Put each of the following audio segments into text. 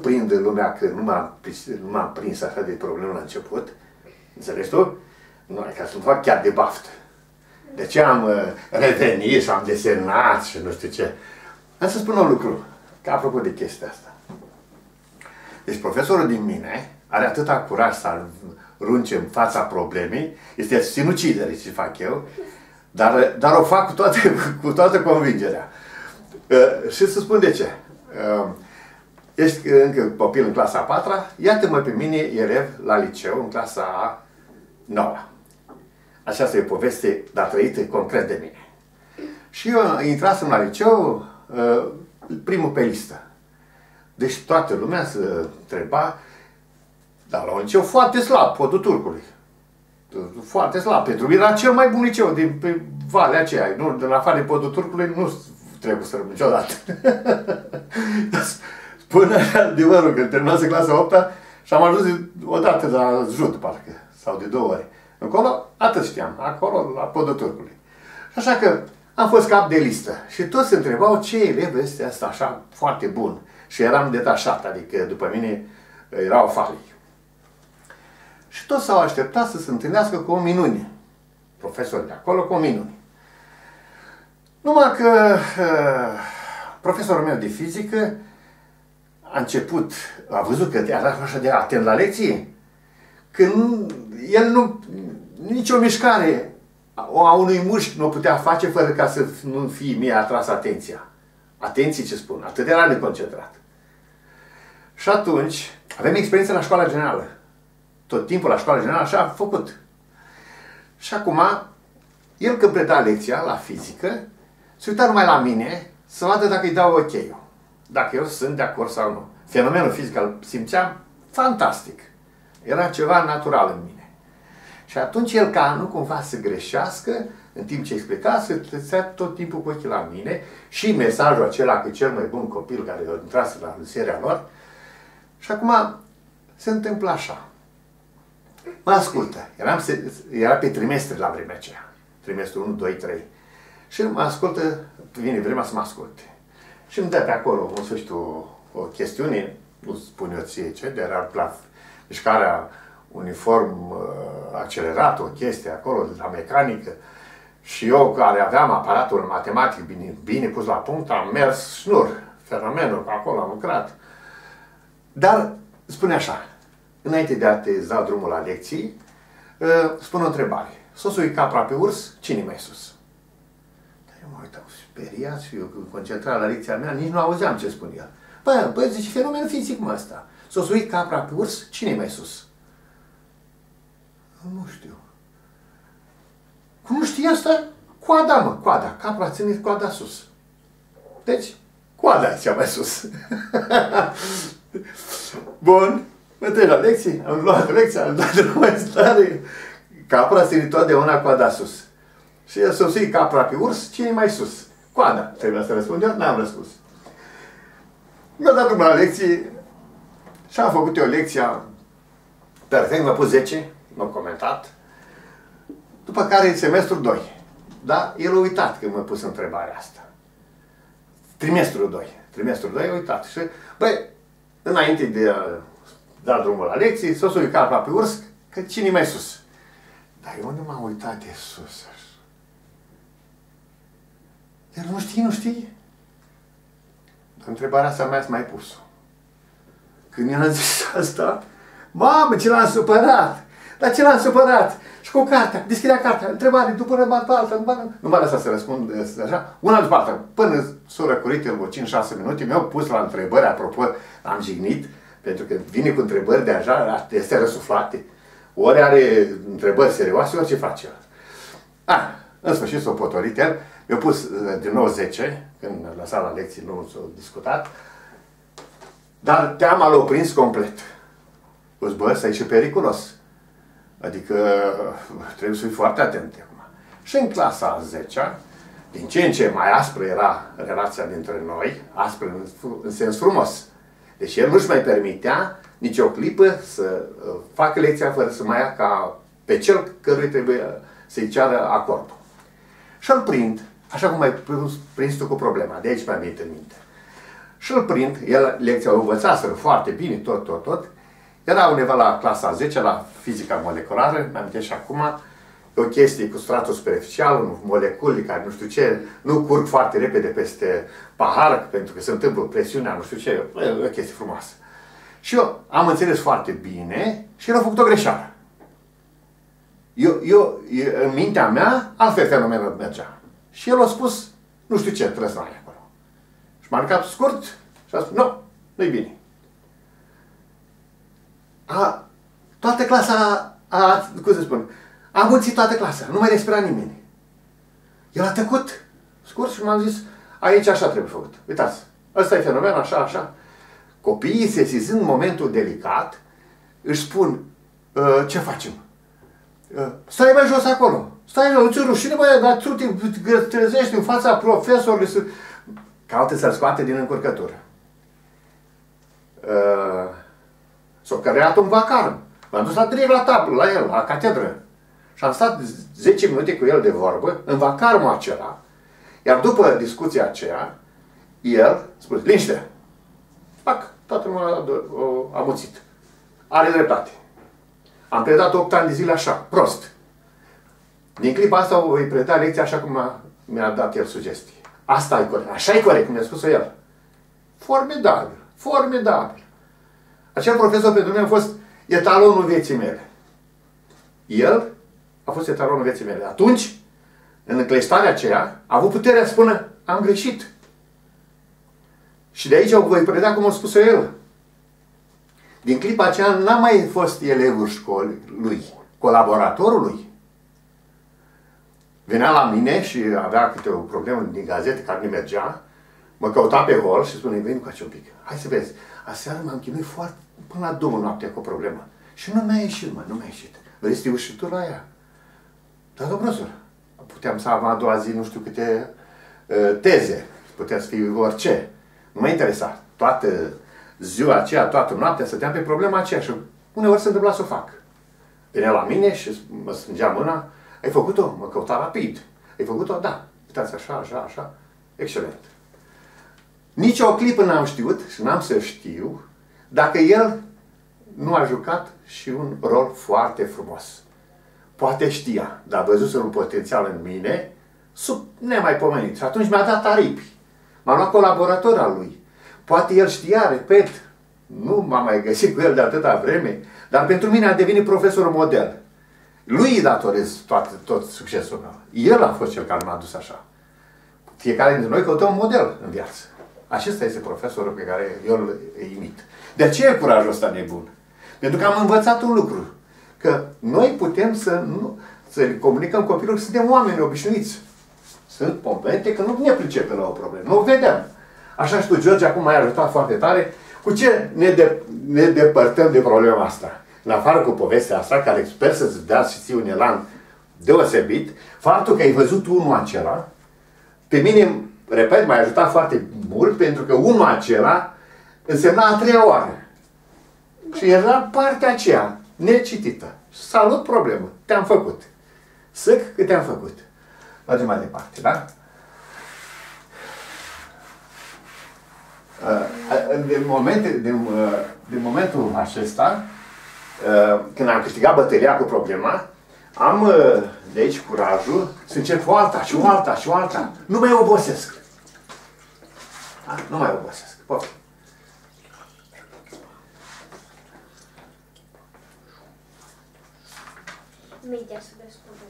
surprindă lumea că nu m-am prins așa de problemă la început. Înțelegi tu? Nu, ca să-mi fac chiar de baftă. De ce am revenit și am desenat și nu știu ce. Am să spun un lucru, că apropo de chestia asta. Deci profesorul din mine are atâta curaj să arunce în fața problemei, este sinucidere ce fac eu, dar o fac cu toată convingerea. Și să spun de ce. Ești încă copil în clasa a 4-a, iată-mă pe mine elev la liceu, în clasa a 9-a. Aceasta e o poveste, dar trăită concret de mine. Și eu intrasem la liceu, primul pe listă. Deci toată lumea se întreba, dar la un liceu foarte slab, Podul Turcului. Foarte slab. Pentru mine era cel mai bun liceu din valea aceea. Nu, de la afară de Podul Turcului nu trebuie să rămân niciodată. Până adevărul că terminase clasa 8-a și am ajuns odată la jut, parcă, sau de 2 ori. Încolo, atât știam, acolo, la Podul Turcului. Așa că am fost cap de listă și toți se întrebau ce elev este asta așa foarte bun. Și eram detașat, adică după mine erau falii. Și toți s-au așteptat să se întâlnească cu o minune. Profesorii de acolo cu o minune. Numai că profesorul meu de fizică a început, a văzut că era așa de atent la lecție, că el nu, nicio mișcare a unui mușchi nu o putea face fără ca să nu fie mie atras atenția. Atenție ce spun, atât era de concentrat. Și atunci, avem experiență la școala generală. Tot timpul la școala generală așa a făcut. Și acum, el când preda lecția la fizică, se uita numai la mine să vadă dacă îi dau ok-ul. Dacă eu sunt de acord sau nu. Fenomenul fizic îl simțeam fantastic. Era ceva natural în mine. Și atunci el, ca nu cumva să greșească, în timp ce explica, se trăsea tot timpul cu ochii la mine și mesajul acela că cel mai bun copil care a intrat la seria lor. Și acum se întâmplă așa. Mă ascultă. Era pe trimestre la vremea aceea. Trimestrul 1, 2, 3. Și mă ascultă, vine vremea să mă asculte. Și îmi dă pe acolo, în sfârșit, o chestiune, nu spun eu ție ce, de era la mișcarea uniform accelerat, o chestie acolo, de la mecanică. Și eu, care aveam aparatul matematic bine pus la punct, am mers șnur, fenomenul, acolo am lucrat. Dar spune așa, înainte de a te da drumul la lecții, spun o întrebare. S-o sui capra pe urs, cine mai sus? Dar eu mă uitam speriat și eu concentrat la lecția mea, nici nu auzeam ce spun el. Băi, zice, fenomen fizic cum ăsta. S-o sui capra pe urs, cine mai sus? Nu știu. Cum nu știi asta? Coada, mă, coada. Capra ține coada sus. Deci, coada cea mai sus. Bun. Mă trec la lecții, am luat lecția, am dat numai stare. Capra ține totdeauna coada sus. Și el s-o sui capra pe urs, cine mai sus? Coada. Trebuia să răspund eu? N-am răspuns. Mi-a dat drumul la lecții și am făcut eu lecția perfect, mi-a pus 10, m-a comentat. După care semestrul 2. Da? El a uitat când m-a pus întrebarea asta. Trimestrul 2. Trimestrul 2 a uitat. Și, băi, înainte de a da drumul la lecții, s-o sui capra pe urs, că cine mai sus? Dar eu nu m-am uitat de sus. El nu știe. Întrebarea asta mi-ați mai pus-o. Când i-am zis asta, mamă, ce l-am supărat! Dar ce l-am supărat? Și cu cartea, deschidea cartea, întrebare, după alta, nu m-a lăsat să răspund așa, una după alta. Până s-a răcurit el 5-6 minute, mi-au pus la întrebări, apropo, am jignit, pentru că vine cu întrebări de așa, este răsuflate. Ori are întrebări serioase, ori ce face el. În sfârșit s-a potolit el, mi-a pus din nou 10, când a lăsat la lecții, nu s-a discutat, dar teama l-a prins complet. O zis, bă, ăsta e și periculos. Adică trebuie să fii foarte atent acum. Și în clasa a 10-a, din ce în ce mai aspră era relația dintre noi, aspră în sens frumos. Deci el nu-și mai permitea nici o clipă să facă lecția fără să mai ia ca pe cel căruia trebuie să-i ceară acordul. Și îl prind, așa cum ai prins tu cu problema, de aici mi-am venit în minte. și îl prind, el lecția o învățaseră foarte bine, tot. Era undeva la clasa 10, la fizica moleculară, mi-am și acum, o chestie cu stratul superficial, molecule care nu știu ce, nu curg foarte repede peste pahar, pentru că se întâmplă presiunea, nu știu ce, o chestie frumoasă. Și eu am înțeles foarte bine și el a făcut o greșeală. Eu, în mintea mea, altfel fenomenul mergea. Și el a spus, nu știu ce, trebuie să ai acolo. Și m-a aruncat scurt și a spus, nu, nu-i bine. Toată clasa, cum să spun, a mulțit toată clasa, nu mai respira nimeni. El a tăcut scurt și m-am zis, aici așa trebuie făcut. Uitați, ăsta e fenomen, așa. Copiii, sesizând momentul delicat, își spun, ce facem? Stai mai jos acolo. Stai jos, nu-ți rușine, băie, dar tu te trezești în fața profesorului caută să-l scoate din încurcătură. S-a creat un vacarm. M-am dus direct la tablă, la el, la catedră. Și am stat 10 minute cu el de vorbă, în vacarmul acela. Iar după discuția aceea, el spune, liniște. Fac, toată lumea a muțit. Are dreptate. Am predat 8 ani de zile așa, prost. Din clipa asta o voi preda lecția așa cum mi-a dat el sugestii. Asta e corect. Așa e corect, cum mi-a spus-o el. Formidabil. Formidabil. Acel profesor pentru mine a fost etalonul vieții mele. El a fost etalonul vieții mele. Atunci, în încleștarea aceea, a avut puterea să spună, am greșit. Și de aici o voi preda cum a spus-o el. Din clipa aceea n-a mai fost elevul școlii lui, colaboratorul lui. Venea la mine și avea câte o problemă din gazete care nu mergea, mă căuta pe hol și spune, veni cu un pic. Hai să vezi, aseară m-am chinuit foarte, până la 2 noaptea cu o problemă. Și nu mi-a ieșit, nu mi-a ieșit. Vrei să te uiți și tu la ea? Dar, domnul profesor, puteam să am a doua zi nu știu câte teze, putea să fie orice. Nu mă interesa. Toată ziua aceea, toată noaptea, stăteam pe problema aceea și uneori se întâmpla să o fac. Venea la mine și mă strângea mâna, ai făcut-o? Mă căuta rapid. Ai făcut-o? Da. Uitați așa. Excelent. Nici o clipă n-am știut și n-am să știu dacă el nu a jucat și un rol foarte frumos. Poate știa, dar văzuse un potențial în mine sub nemaipomenit. Și atunci mi-a dat aripi. M-a luat colaborator al lui. Poate el știa, repet, nu m-am mai găsit cu el de atâta vreme, dar pentru mine a devenit profesor model. Lui îi datorez tot succesul meu. El a fost cel care m-a dus așa. Fiecare dintre noi căutăm un model în viață. Acesta este profesorul pe care eu îl imit. De aceea e curajul ăsta nebun. Pentru că am învățat un lucru. Că noi putem să comunicăm copilul că suntem oameni obișnuiți. Sunt momente că nu ne pricepem la o problemă. Nu o vedem. Așa și tu, George, acum m-ai ajutat foarte tare. Cu ce ne depărtăm de problema asta? În afară cu povestea asta, care sper să-ți dea și ție un elan deosebit, faptul că ai văzut unul acela, pe mine, repet, m-a ajutat foarte mult, pentru că unul acela însemna a 3-a oară. Și era partea aceea, necitită. Salut, problemă. Te-am făcut. Săc că te-am făcut. Mergem mai departe, da? Din momentul acesta, când am câștigat bătălia cu problema, am de aici curajul să încep o alta și o alta și o alta. Nu mai obosesc. Da? Nu mai obosesc. Poftim. Media să descurcă.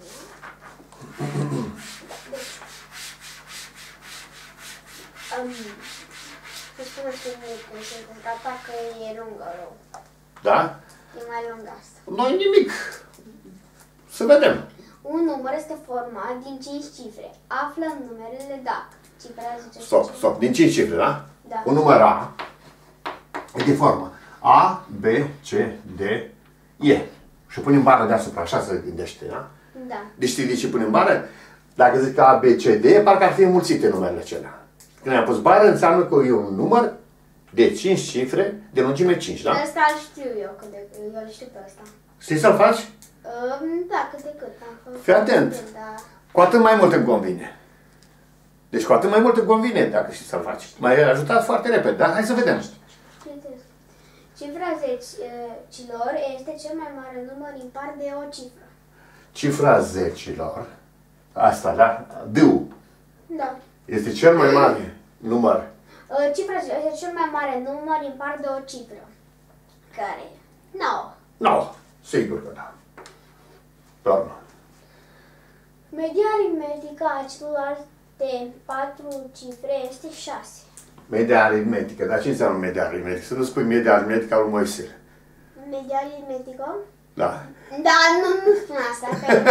Să spuneți cum se gata că e lungă rău. Da? E mai lungă asta. Nu-i nimic. Să vedem. Un număr este format din 5 cifre. Află numerele dacă. Cifra zice... Stop. Din 5 cifre, da? Da. Un număr A e de formă A, B, C, D, E. Și punem bară deasupra, așa se gândește, da? Da. Deci știi de ce punem bară? Dacă zic A, B, C, D, parcă ar fi înmulțite numerele acelea. Când am pus bară, înseamnă că e un număr de 5 cifre, de lungime 5, da? Asta îl știu eu, eu îl știu pe ăsta. Știi să-l faci? Da, cât de cât. Fii atent. Da. Cu atât mai mult îmi convine. Deci cu atât mai mult îmi convine dacă știi să-l faci. M-ai ajutat foarte repede, dar hai să vedem. Cifra zecilor este cel mai mare număr impar de o cifră. Cifra zecilor, asta, da? D-ul, Da. este cel mai mare număr. Cifra zecilor este cel mai mare număr impar de o cifră. Care e? 9. 9. Sigur că da. Doar 9. Media aritmetică a celorlalte 4 cifre este 6. Media aritmetică. Dar ce înseamnă media aritmetică? Să nu spui media aritmetică al lui Moise. Media aritmetică? Da. Da, nu spun asta.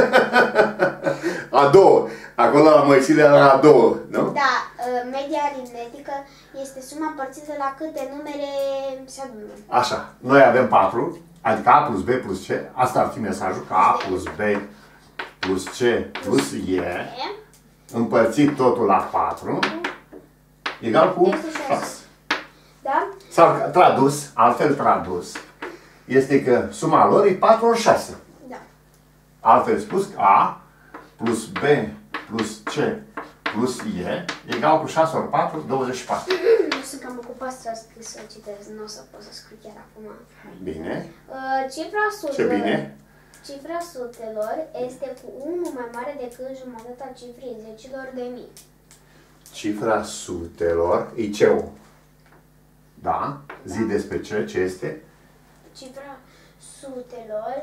A doua. Acolo la Moisile era a doua, nu? Da, media aritmetică este suma împărțită la câte numere se adună. Așa. Noi avem 4, adică A plus B plus C. Asta ar fi mesajul, că A plus B plus C plus E, împărțit totul la 4, egal cu 6. Da? Sau tradus, altfel tradus, este că suma lor e 4 ori 6. Da. Altfel spus, A plus B plus C plus E egal cu 6 ori 4, 24. Nu sunt cam ocupat să citesc, nu o să pot să scriu chiar acum. Bine. Cifra Ce sutelor, bine. cifra sutelor este cu 1 mai mare decât jumătatea cifrei zecilor de mii. Cifra sutelor e ce-ul. Da? Zi despre ce este. Cifra sutelor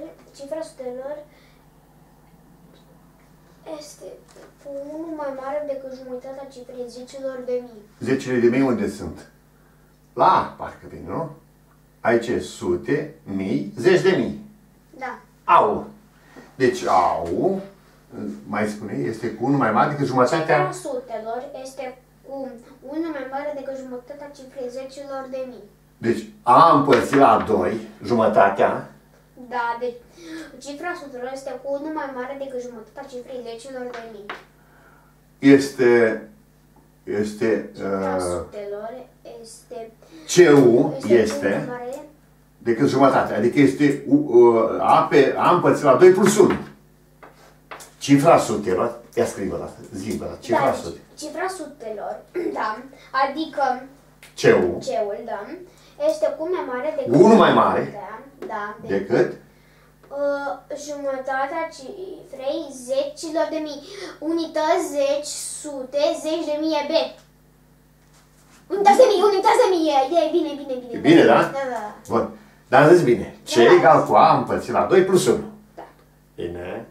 este cu 1 mai mare decât jumătatea cifrei zecilor de mii. Zecile de mii unde sunt? La A, parcă vin, nu? Aici e sute, mii, zeci de mii. Da. Au. Deci au, mai spune, este cu 1 mai mare decât jumătatea... Cifra sutelor este cu 1 mai mare decât jumătatea cifrei zecilor de mii. Deci A împărțit la 2, jumătatea. Da, deci cifra sutelor este cu 1 mai mare decât jumătatea cifrei zecilor de mii. Este Cifra sutelor este... CU este este cu mare decât jumătatea. Adică este A împărțit la 2 plus 1. Cifra sutelor, ia scrie-vă la zi-vă, cifra da, sutelor. cifra sutelor, da, adică CU C-ul, da, este cu mai mare decât... 1 mai mare da, decât jumătatea cifrei zecilor de mii. Unități, zeci, sute, zeci de mii e B. Unități de mii, unități de mii e bine. E bine, da? Da. Bun. Dar am zis bine. C egal cu A împărțit la 2 plus 1. Da. Bine.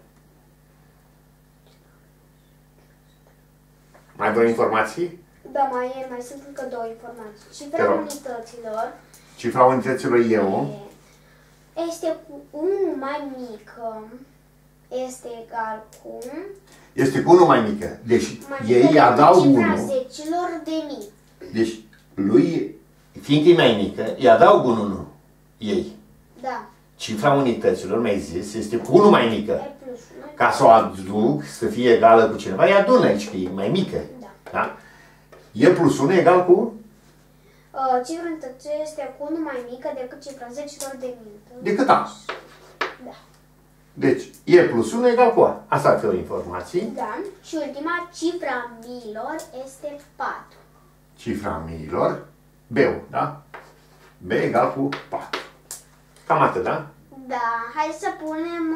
Mai vreo informații? Da, mai sunt încă două informații. Cifra unităților Cifra unităților eu este cu 1 mai mică, este egal cu... este cu 1 mai mică. Deci mai ei adaug cifra 1. zecilor de mii. Deci lui, fiindcă e mai mică, îi adaug un 1. Ei. Da. Cifra unităților, mi-ai zis, este cu 1 mai mică. E plus 1. Ca să o aduc, să fie egală cu cineva, îi adun aici, că e mai mică. Da. Da? E plus 1 egal cu? Cifra unităților este cu 1 mai mică decât cifra zecilor de mii. Decât A. Da. Deci, E plus 1 egal cu A. Asta ar fi o informație. Da. Și ultima, cifra miilor este 4. Cifra miilor, B-ul, da? B egal cu 4. Cam atât, da? Da, hai să punem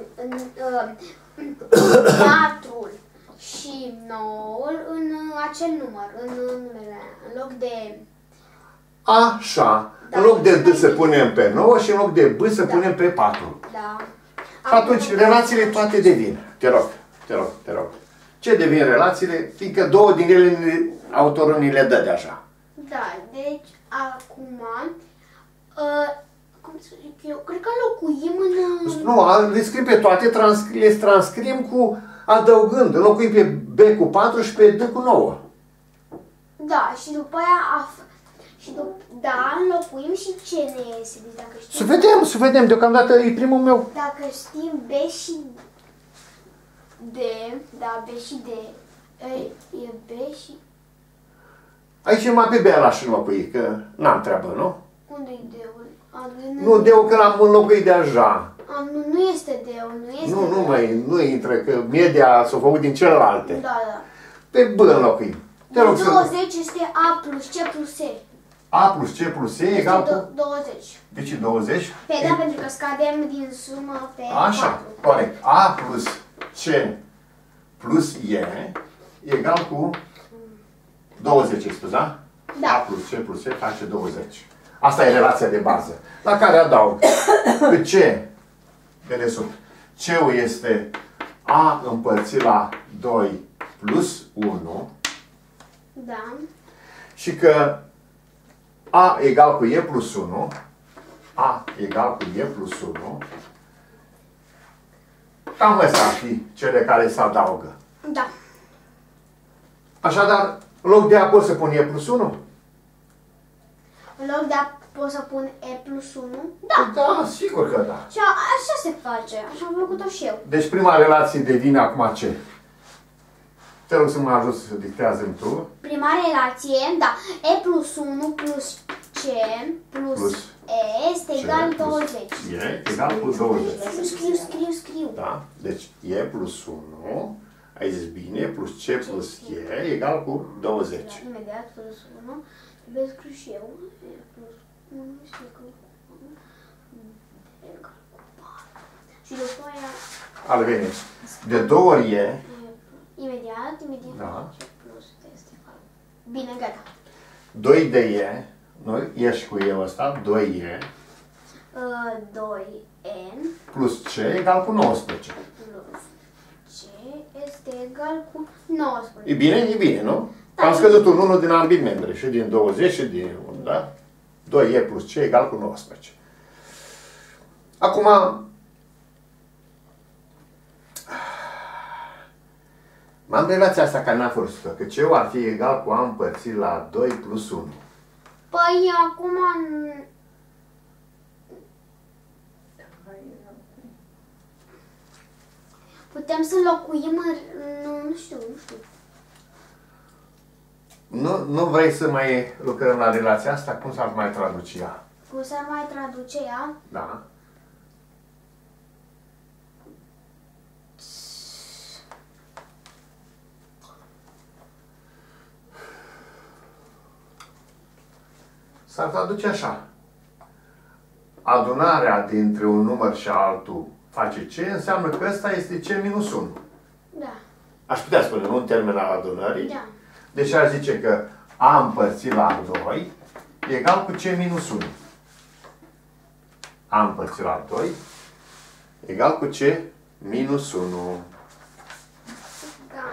4 și 9 în acel număr, în numele, în loc de... Așa. Da, În loc de D să mai punem pe 9 și în loc de B să punem pe 4. Da. Și atunci relațiile toate devin. Te rog. Ce devin relațiile? Fiindcă două din ele autorul ni le dă de așa. Da, deci acum, cum să zic eu, cred că locuim în... Nu, le scriem pe toate, le transcriem cu adăugând. Înlocuim pe B cu 4 și pe D cu 9. Da, și după aia, da, înlocuim și ce ne iese, deci dacă știm... Să vedem, deocamdată e primul meu. Dacă știm B și D, da, B și D, e B și... Aici mai pe B l-aș înlocui, că n-am treabă, nu? Unde-i D-ul? Nu, D-ul că l-am înlocuit deja. Nu este D-ul, nu este Nu intră, că media s-a făcut din celelalte. Da. Pe B înlocuim. Te rog să... 20 este A plus C plus E. A plus C plus E egal cu... 20. De ce 20? Pe da, pentru că scadem din sumă pe Așa, 4. corect. A plus C plus E egal cu 20, ai spus, da? Da. A plus C plus E face 20. Asta e relația de bază. La care adaug că C, de desubt, C-ul este A împărțit la 2 plus 1 Da. și că A egal cu E plus 1, A egal cu E plus 1, cam astea ar fi cele care se adaugă. Da. Așadar, în loc de A pot să pun E plus 1? În loc de A pot să pun E plus 1? Da. Da, sigur că da. Și așa se face. Așa am făcut-o și eu. Deci prima relație devine acum ce? Te rog să mă ajut să dictează-mi tu. Prima relație, da. E plus 1 plus C plus E este egal 20. E egal cu 20. Scriu. Da? Deci E plus 1, ai zis bine, plus C plus E egal cu 20. Imediat plus 1. Trebuie scriu și eu. E plus 1 este egal cu 1. Egal cu 4. Și după aia... Al veni. De 2 ori E. Imediat. Da. C plus este egal. Bine, gata. 2 de E. Nu? E și cu E ăsta. 2E. 2N Plus C egal cu 19. plus C este egal cu 19. E bine? E bine, nu? Da, Am scăzut un 1 din ambii membri. Și din 20 și din 1, da? 2E plus C egal cu 19. Acum... M-am relația asta care n-a fost, că C-ul ar fi egal cu A împărțit la 2 plus 1. Păi acum... Putem să locuim în... Nu știu. Nu vrei să mai lucrăm la relația asta? Cum s-ar mai traduce ea? Cum s-ar mai traduce ea? Da. S-ar traduce așa. Adunarea dintre un număr și altul face C, înseamnă că ăsta este C minus 1. Da. Aș putea spune, nu în termen al adunării. Da. Deci aș zice că A împărțit la 2 e egal cu C minus 1. A împărțit la 2 egal cu C minus 1. Da.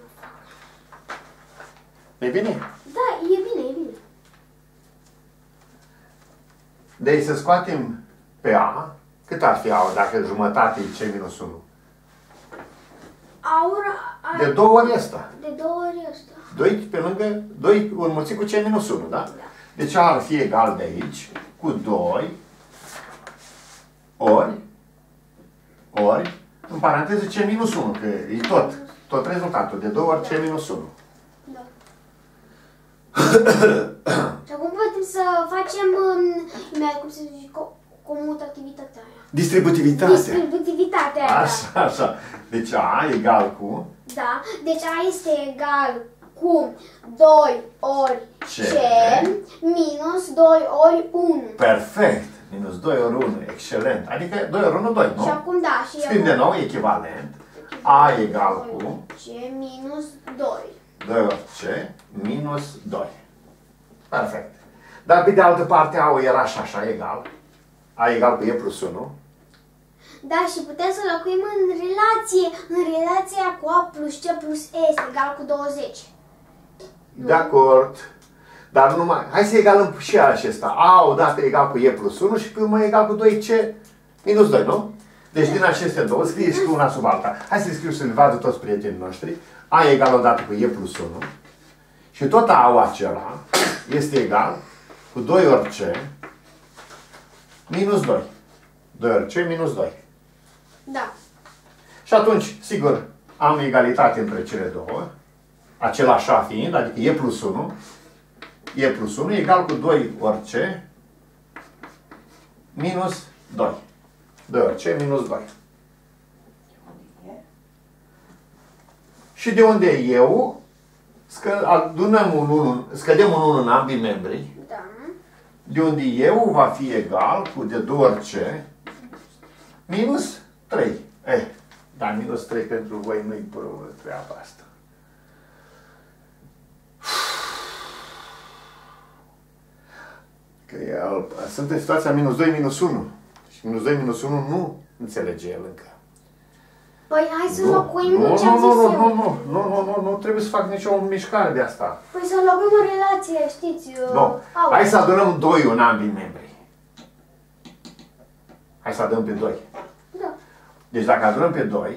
E bine? Da, e bine. Deci să scoatem pe A, cât ar fi A dacă jumătate e C minus 1? De 2 ori ăsta. De 2 ori ăsta. 2 pe lângă 2 înmulțit cu C minus 1, da? Da. Deci A ar fi egal de aici cu 2 ori în paranteză C minus 1, că e tot rezultatul de 2 ori C minus 1. Da. Și acum putem să facem, cum se zice, comutativitatea aia. Distributivitatea. Da. Așa. Deci A egal cu... Da, deci A este egal cu 2 ori C minus 2 ori 1. Perfect! Minus 2 ori 1, excelent. Adică 2 ori 1, 2, nu? Și acum da, și Scrim de nou echivalent. A egal cu... C minus 2. 2 ori C minus 2. Perfect. Dar pe de altă parte A era și așa egal. A egal cu E plus 1. Da, și putem să locuim în relația cu A plus C plus E este egal cu 20. De acord. Dar numai... Hai să egalăm și acesta. A odată egal cu E plus 1 și pe urmă egal cu 2C minus 2, nu? Deci din aceste două scrie și una sub alta. Hai să scriu să le vadă toți prietenii noștri. A egal odată cu E plus 1 și tot A-ul acela este egal cu 2 ori C minus 2. 2 ori C minus 2. Da. Și atunci, sigur, am egalitate între cele două, același A fiind, adică E plus 1, E plus 1 egal cu 2 ori C minus 2. 2 ori C minus 2. Și de unde e eu? adunăm un 1, scădem un 1 în ambii membri, Da. de unde eu va fi egal cu de 2 ori C minus 3. Dar minus 3 pentru voi nu-i treaba asta. Că sunt în situația minus 2, minus 1. Și minus 2, minus 1 nu înțelege el încă. Păi hai să înlocuim ce am zis eu. Nu trebuie să fac nicio mișcare de asta. Păi să înlocuim o relație, știți. Nu. Hai să adunăm 2 în ambii membri. Hai să adunăm pe 2. Da. Deci dacă adunăm pe 2,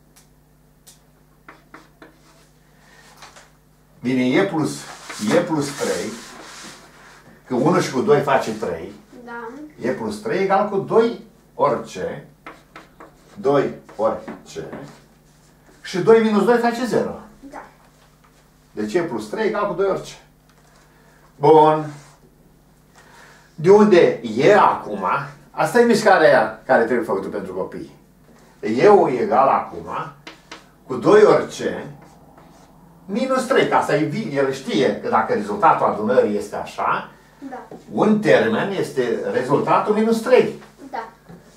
vine E plus 3, că 1 și cu 2 face 3. Da. E plus 3 egal cu 2 ori C. 2 ori C. Și 2 minus 2 face 0. Da. Deci E plus 3 egal cu 2 ori C. Bun. De unde E acum, asta e mișcarea aia care trebuie făcută pentru copii. E-ul e egal acum cu 2 ori C minus 3. Ca să el știe că dacă rezultatul adunării este așa, Da. un termen este rezultatul minus 3. Da.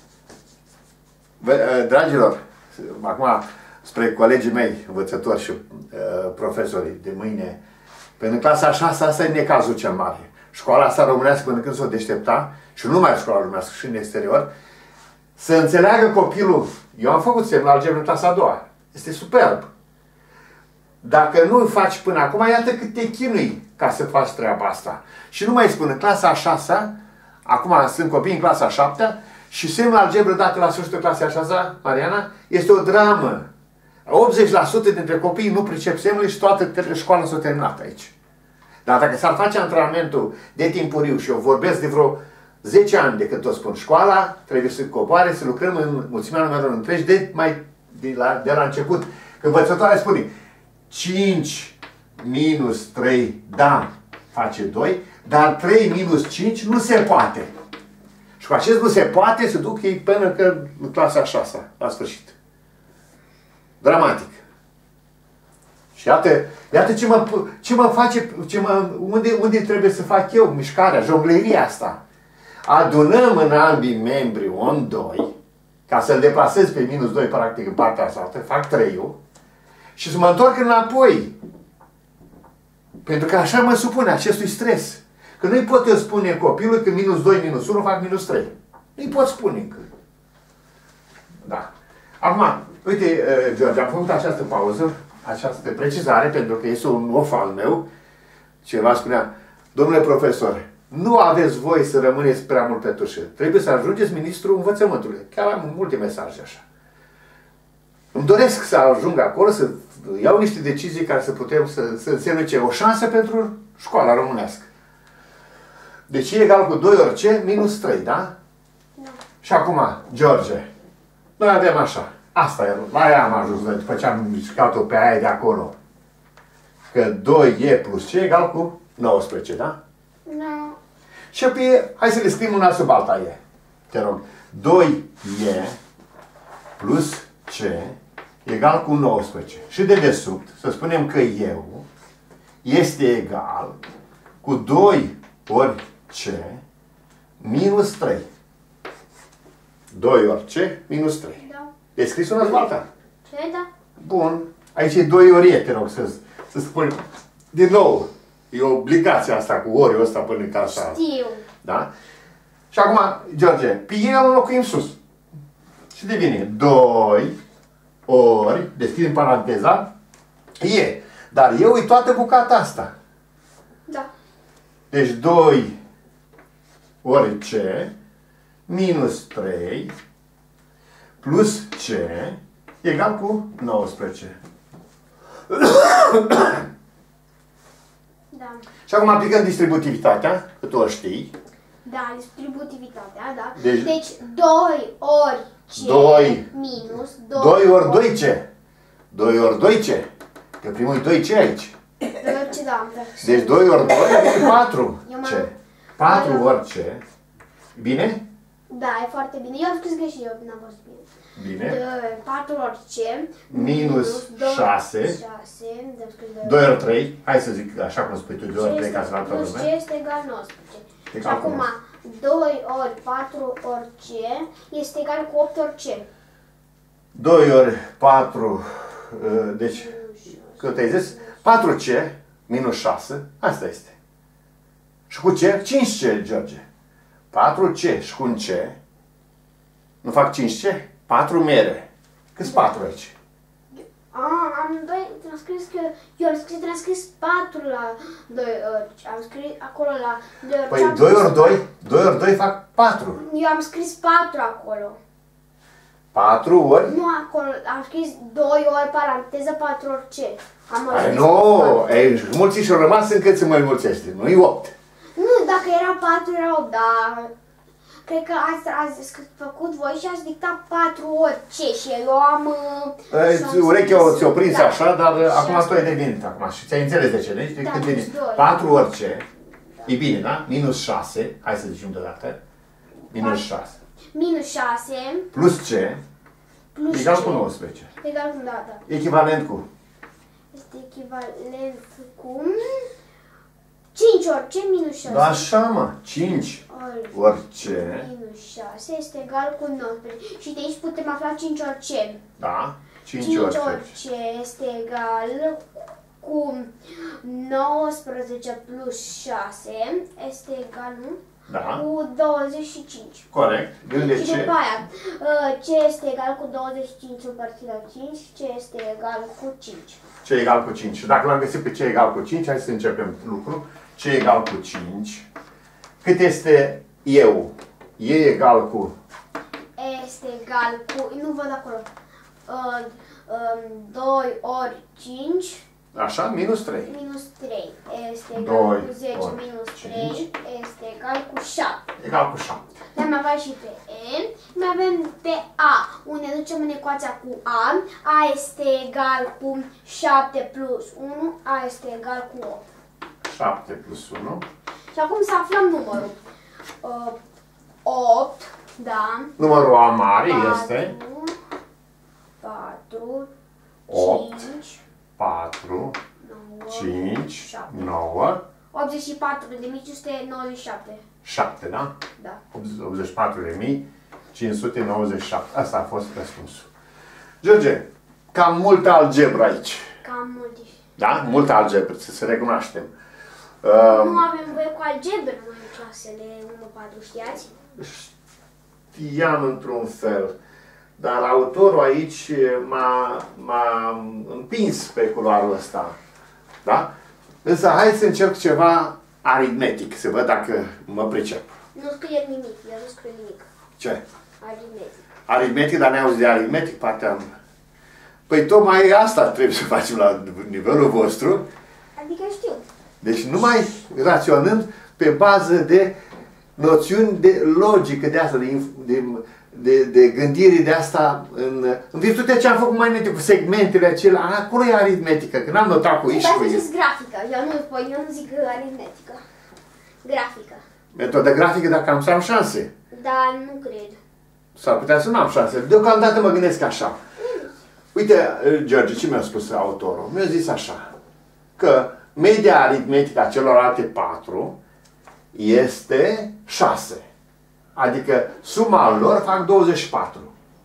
Dragilor, acum spre colegii mei, învățători și profesorii de mâine, pentru clasa a 6-a, asta e necazul cel mare. Școala asta românească, până când s-o deștepta, și nu numai școala românească, și în exterior, să înțeleagă copilul. Eu am făcut semnul algebră în clasa a doua. Este superb. Dacă nu faci până acum, iată cât te chinui ca să faci treaba asta. Și nu mai spun, în clasa a 6-a, acum sunt copii în clasa a 7-a, și semnul algebră dat la sfârșitul clasei a 6-a, Mariana, este o dramă. 80% dintre copii nu pricep semnele și toată școala s-a terminat aici. Dar dacă s-ar face antrenamentul de timpuriu, și eu vorbesc de vreo 10 ani de când o spun, școala trebuie să coboare, să lucrăm în mulțimea numerelor întregi de la început. Că învățătoarea spune 5 minus 3, da, face 2, dar 3 minus 5 nu se poate. Și cu acest nu se poate se duc ei până că în clasa a 6-a, la sfârșit. Dramatic. Și iată ce mă face, unde trebuie să fac eu mișcarea, jongleria asta. Adunăm în ambii membri un 2, ca să-l deplasez pe minus 2, practic, în partea asta, fac 3-ul, și să mă întorc înapoi. Pentru că așa mă supune acestui stres. Că nu-i pot eu spune copilului că minus 2, minus 1 fac minus 3. Nu-i pot spune încă. Da. Acum, uite, George, am făcut această pauză, această precizare, pentru că este un of al meu. Cineva spunea, domnule profesor, nu aveți voie să rămâneți prea mult pe tușă. Trebuie să ajungeți ministrul învățământului. Chiar am multe mesaje așa. Îmi doresc să ajung acolo, să iau niște decizii care să putem să însemne o șansă pentru școala românească. Deci e egal cu 2 ori C minus 3, da? Da. Și acum, George, noi avem așa. Asta e, la aia am ajuns noi, după ce am mișcat-o pe aia de acolo. Că 2E plus C egal cu 19, da? Da. Și apoi, hai să le scriem una sub alta E. Te rog. 2E plus C egal cu 19. Și de desubt, să spunem că eu este egal cu 2 ori C minus 3. 2 ori C minus 3. Da. E scris una sub alta? Ce? Da. Bun. Aici e 2 ori E, te rog să spun. Din nou, e obligația asta cu oriul ăsta până în casa. Știu. Da? Și acum, George, pe E îl înlocuim sus. Și devine 2 ori, deschidem paranteza, E. Dar eu e toată bucata asta. Da. Deci 2 ori C minus 3 plus C egal cu 19. Da. Și acum aplicăm distributivitatea, că tu o știi. Da, distributivitatea, da. Deci- Deci 2 ori C 2 minus 2 ori 2C. 2 ori 2C. Că primul e 2C aici. 2 ori C, da. Deci 2 ori 2 e 4C. Eu 4 ori C. Bine? Da, e foarte bine. Eu am scris greșit, eu n-am văzut bine. Bine. 4 ori C. Minus 6. 2 ori 3. Hai să zic așa cum spui tu, 2 ori 3 ca să la plus C este egal 19. Și acum 2 ori 4 ori C este egal cu 8 ori C. 2 ori 4, deci, cât ai zis? 4C minus 6, asta este. Și cu ce? 5C, George. 4C și cu un C, nu fac 5C? 4 mere. Câți 4 aici? Am transcris că eu am transcris 4 la 2 ori. Am scris acolo la 2 ori. Păi 2 ori 2, 2 ori 2 fac 4. Eu am scris 4 acolo. 4 ori? Nu acolo, am scris 2 ori paranteză 4 ori C. Ai, nu, ei, mulți și-au rămas încât se mai mulțește, nu-i 8. Nu, dacă era 4, era 8, dar cred că ați făcut voi și ați dictat 4 ori C și eu am... Urechea ți-o prins așa, dar acum tu ai devenit acum și ți-ai înțeles de ce, deci da, cât devine? 4 ori C, e bine, da? Minus 6, hai să zicem deodată, minus 6. Minus 6. Plus C, egal cu 19. Egal cu, da. Echivalent cu? Este echivalent cu 5 ori C minus 6. Da, așa, mă, 5 ori C minus 6 este egal cu 19. Și de aici putem afla 5 ori C. Da, 5 ori C este egal cu 19 plus 6 este egal, nu? Da. Cu 25. Corect. Gândește. Și după aia, C este egal cu 25 împărțit la 5, C este egal cu 5. C egal cu 5. Și dacă l-am găsit pe C egal cu 5, hai să începem lucru. C egal cu 5. Cât este eu? E egal cu? Este egal cu, nu văd acolo, 2 ori 5. Așa, minus 3. Minus 3 este egal cu 10 minus 3 este egal cu 7. Egal cu 7. Le-am avut și pe N. Mai avem pe A, unde ducem în ecuația cu A. A este egal cu 7 plus 1. A este egal cu 8. 7 plus 1. Și acum să aflăm numărul. 8, da. Numărul A mare este 4, 8, 5, 4, 9, 5, 7. 9, 84 de mici este 97. 7, da? Da. 84.597. Asta a fost răspunsul. George, cam multă algebră aici. Cam multe. Da? Multă algebră, să recunoaștem. Nu avem voie cu algebră noi în clasele 1-4, știați? Știam într-un fel. Dar autorul aici m-a împins pe culoarul ăsta. Da? Însă hai să încerc ceva aritmetic, să văd dacă mă pricep. Nu scrie nimic, eu nu scrie nimic. Ce? Aritmetic. Aritmetic, dar ne-auzi de aritmetic, partea... Păi tocmai asta trebuie să facem la nivelul vostru. Adică știu. Deci numai raționând pe bază de noțiuni de logică de asta, de gândire de asta, în virtutea ce am făcut mai înainte cu segmentele acelea, acolo e aritmetică, că n-am notat cu aici. Dar să zici grafică, eu nu zic aritmetică. Grafică. Metoda grafică dacă am să am șanse. Dar nu cred. S-ar putea să nu am șanse. Deocamdată mă gândesc așa. Uite, George, ce mi-a spus autorul? Mi-a zis așa, că media aritmetică a celorlalte 4 este 6. Adică suma lor fac 24.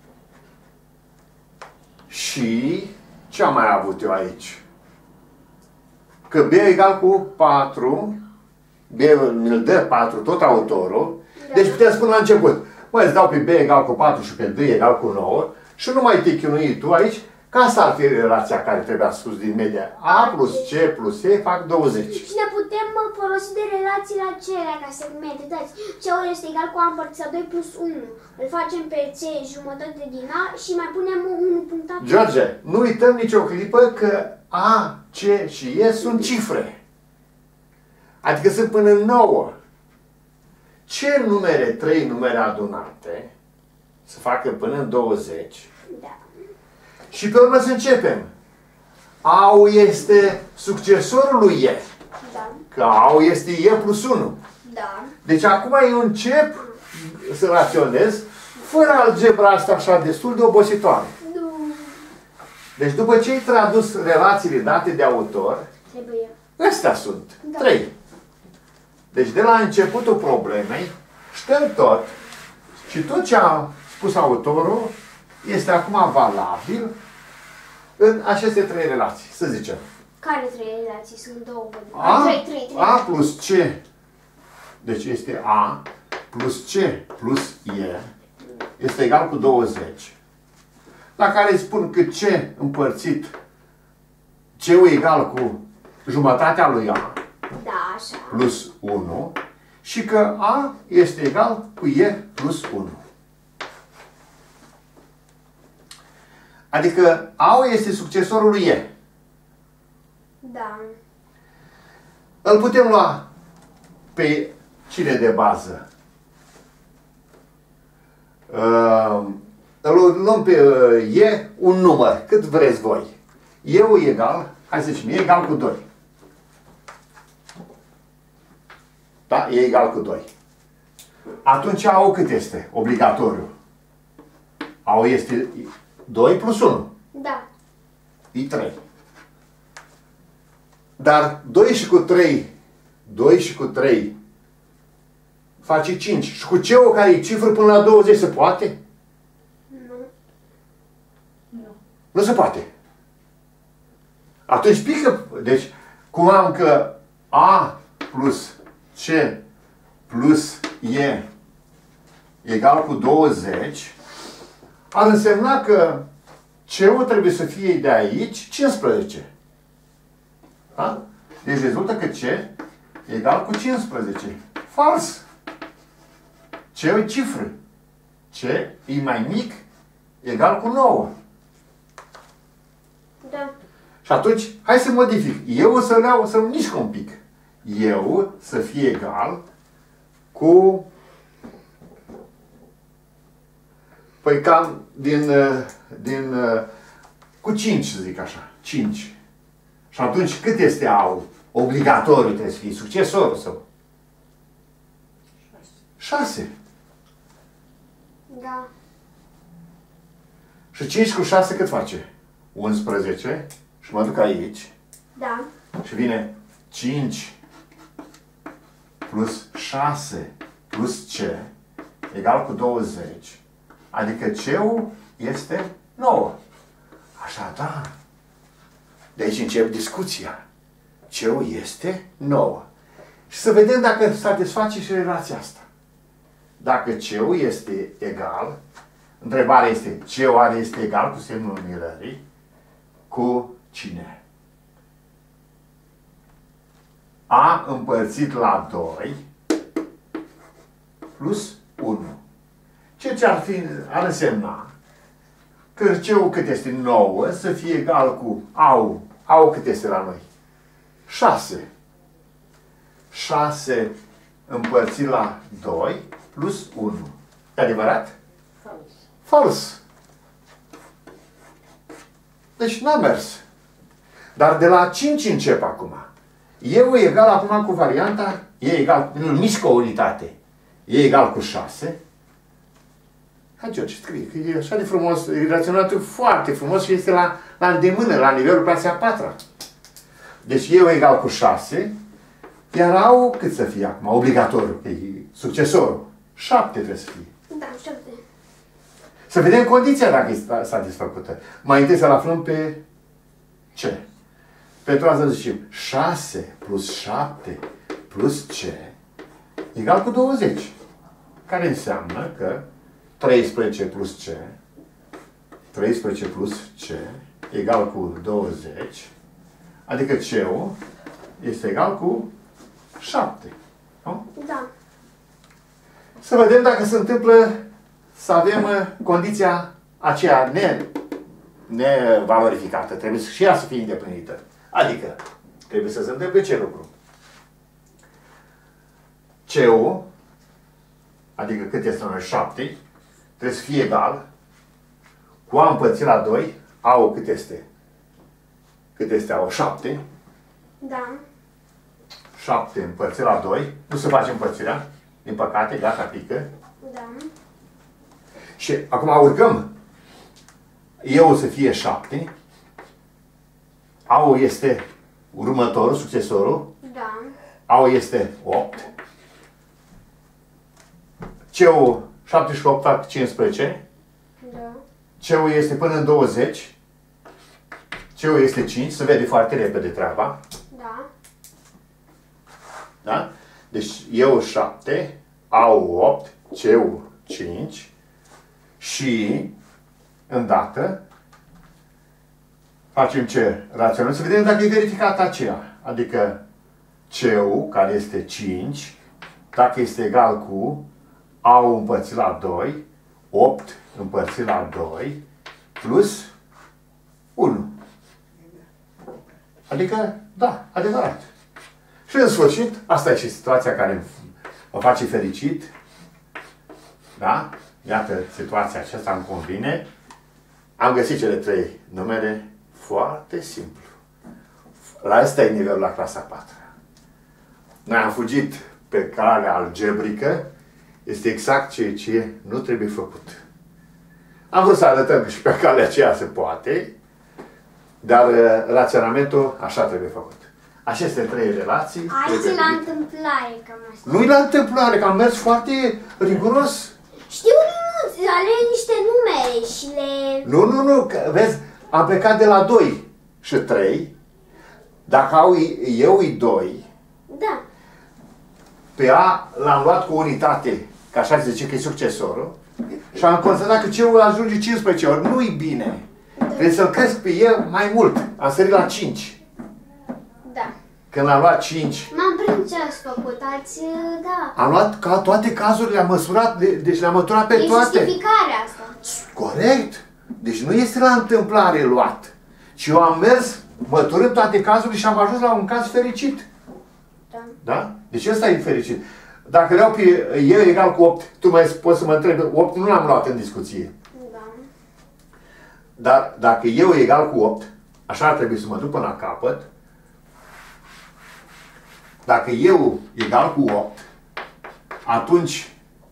Și ce am mai avut eu aici? Că B egal cu 4, B îl dă 4, tot autorul. Da. Deci putem spune la început, măi, îți dau pe B egal cu 4 și pe D egal cu 9 și nu mai te chinui tu aici, că asta ar fi relația care trebuia spus din media. A plus C plus E fac 20. Și ne putem folosi de relațiile acelea ca segmente. Dați, C-ul este egal cu A împărțit la 2 plus 1. Îl facem pe C jumătate din A și mai punem 1 punctat. George, nu uităm nicio clipă că A, C și E sunt cifre. Adică sunt până în 9. Ce numere, 3 numere adunate, să facă până în 20? Da. Și pe urmă să începem. A-ul este succesorul lui E. Da. Că A-ul este E plus 1. Da. Deci acum eu încep să raționez fără algebra asta așa destul de obositoare. Nu. Deci după ce ai tradus relațiile date de autor, Trebuie. astea sunt. Da. 3. Deci de la începutul problemei, șterg tot și tot ce a spus autorul este acum valabil în aceste 3 relații, să zicem. Care 3 relații? Sunt 2. A, 3. A plus C, deci este A, plus C plus E, este egal cu 20. La care îi spun că C împărțit, C-ul egal cu jumătatea lui A, Da, așa. plus 1, și că A este egal cu E plus 1. Adică A este succesorul lui E. Da. Îl putem lua pe cine de bază? Îl luăm pe E un număr, cât vreți voi. E-ul egal, hai să zicem, e egal cu 2. Da? E egal cu 2. Atunci A-ul cât este? Obligatoriu. A-ul este 2 plus 1. Da. E 3. Dar 2 și cu 3, 2 și cu 3 face 5. Și cu C-ul care e cifră până la 20 se poate? Nu. Nu. Nu se poate. Atunci pică. Deci, cum am că A plus C plus E egal cu 20, ar însemna că C-ul trebuie să fie de aici 15. Da? Deci rezultă că C e egal cu 15. Fals! C e cifră. C e mai mic, egal cu 9. Da. Și atunci, hai să modific. Eu o să-l iau, să-l mișc un pic. Eu să fie egal cu... Păi cam cu 5, să zic așa. 5. Și atunci cât este A-ul? Obligatoriu trebuie să fie succesorul său. 6. Da. Și 5 cu 6 cât face? 11. Și mă duc aici. Da. Și vine 5 plus 6 plus C egal cu 20. Adică C-ul este 9. Așadar, de aici încep discuția. C-ul este 9. Și să vedem dacă satisface și relația asta. Dacă C-ul este egal, întrebarea este, C oare este egal cu semnul mirării? Cu cine? A împărțit la 2 plus 1. Ceea ce ar însemna că C-ul cât este 9 să fie egal cu A-ul. A-ul cât este la noi? 6. 6 împărțit la 2 plus 1. E adevărat? Fals. Fals. Deci n-a mers. Dar de la 5 încep acum. Eu e egal acum cu varianta, e egal, nu mișcă o unitate. E egal cu 6. Hai, George, scrie, că e așa de frumos, e raționat foarte frumos și este la îndemână, la nivelul clasei a 4-a. Deci eu e egal cu 6, iar A-ul cât să fie acum? Obligatoriu, că e succesorul. 7 trebuie să fie. Da, 7. Să vedem condiția dacă e satisfăcută. Mai întâi să-l aflăm pe C. Pentru asta zicem 6 plus 7 plus C egal cu 20. Care înseamnă că 13 plus C 13 plus C egal cu 20. Adică C-ul este egal cu 7. Nu? Da. Să vedem dacă se întâmplă să avem condiția aceea nevalorificată. Trebuie și ea să fie îndeplinită. Adică, trebuie să se întâmple ce lucru? C-ul, adică cât este noi 7, trebuie să fie egal cu A împărțit la 2, A-ul cât este? Cât este A-ul? 7. Da. 7 împărțit la 2. Nu se face împărțirea. Din păcate, gata, pică. Da. Și acum urcăm. Eu să fie 7. AU este următorul, succesorul. Da. AU este 8. CU 7 și 8 fac 15. Da. CU este până în 20. CU este 5. Se vede foarte repede treaba. Da. Da? Deci eu 7, AU 8, CU 5 și îndată facem ce? Raționăm. Să vedem dacă e verificat aceea. Adică CU, care este 5, dacă este egal cu AU împărțit la 2, 8 împărțit la 2, plus 1. Adică, da, adevărat. Și în sfârșit, asta e și situația care mă face fericit. Da? Iată, situația aceasta îmi convine. Am găsit cele 3 numere foarte simplu. La asta e nivelul la clasa 4. Noi am fugit pe calea algebrică. Este exact ceea ce nu trebuie făcut. Am vrut să arătăm că și pe calea aceea se poate, dar raționamentul așa trebuie făcut. Aceste 3 relații... Aici e la întâmplare, cam asta. Nu-i la întâmplare, că am mers foarte riguros. Știu, nu, aleg niște numere și le... Nu, că, vezi, am plecat de la 2 și 3. Dacă eu e 2, Da. pe A l-am luat cu unitate, că așa se zice că e succesorul, și am constatat că CU ajunge 15 ori. Nu-i bine. Trebuie să-l cresc pe el mai mult. Am sărit la 5. Da. Când am luat 5, M-am prins ce ați făcut, da. am luat ca toate cazurile, am măsurat, deci le-am măsurat pe E toate. justificarea asta. Corect. Deci nu este la întâmplare luat. Și eu am mers măturând toate cazurile și am ajuns la un caz fericit. Da. Da? Deci ăsta e fericit. Dacă vreau pe eu egal cu 8, tu mai poți să mă întrebi, 8 nu l-am luat în discuție. Da. Dar dacă eu egal cu 8, așa ar trebui să mă duc până la capăt. Dacă eu egal cu 8, atunci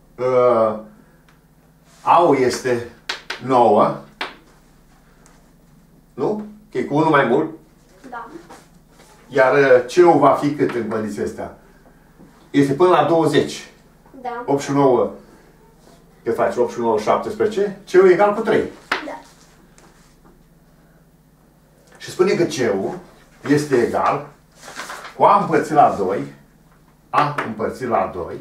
AU este 9. Nu? Că e cu 1 mai mult. Da. Iar CU va fi cât în condiția astea? Este până la 20. Da. 8 și 9. Ce faci? 8 și 9, 17. CU egal cu 3. Da. Și spune că CU este egal cu A împărțit la 2. A împărțit la 2.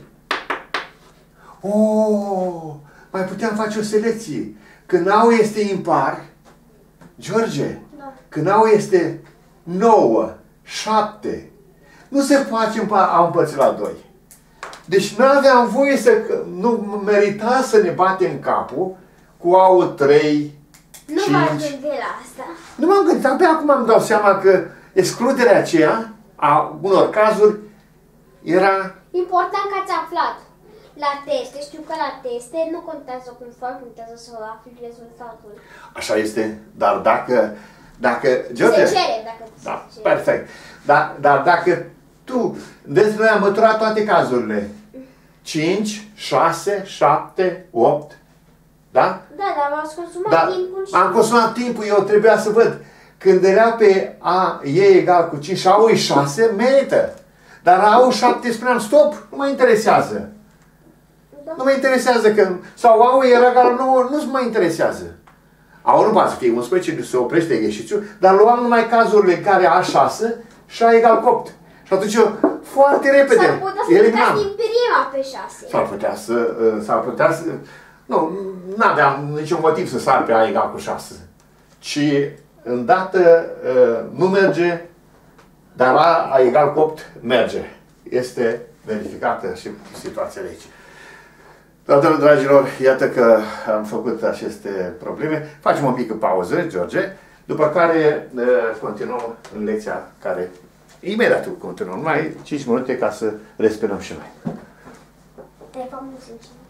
Oh, mai puteam face o selecție. Când AU este impar, George, Da. când AU este 9, 7, nu se face A împărțit la 2. Deci nu aveam voie să, nu merita să ne batem capul cu AU 3, Nu 5. m-aș gândi la asta. Nu m-am gândit, abia acum îmi dau seama că excluderea aceea a unor cazuri era... Important că ați aflat. La teste, știu că la teste nu contează cum faci, contează să afli rezultatul. Așa este, dar dacă George, Se cere dacă da, se cere. perfect. Dar dacă tu, deci noi am măturat toate cazurile. 5, 6, 7, 8, da? Da, dar v-ați consumat Dar timpul și... am consumat timpul, eu trebuia să văd. Când era pe A e egal cu 5 și AU e 6, merită. Dar AU 7 spuneam, stop, nu mă interesează. Da. Nu mă interesează că... Sau AU era egal 9, nu mă interesează. AU nu poate să fie 11, se oprește ieșițiul, dar luam numai cazurile în care A6 și A egal cu 8. Și atunci eu, foarte repede, S-ar putea să eliminam. din prima pe 6. S-ar putea să... Nu, n-aveam niciun motiv să sar pe A egal cu 6. Ci, îndată, nu merge, dar A egal cu 8 merge. Este verificată și situația de aici. Doamnelor, dragilor, iată că am făcut aceste probleme. Facem o mică pauză, George, după care continuăm în lecția care... Imediat continuăm, numai 5 minute ca să respirăm și noi. Te fac mulțumesc.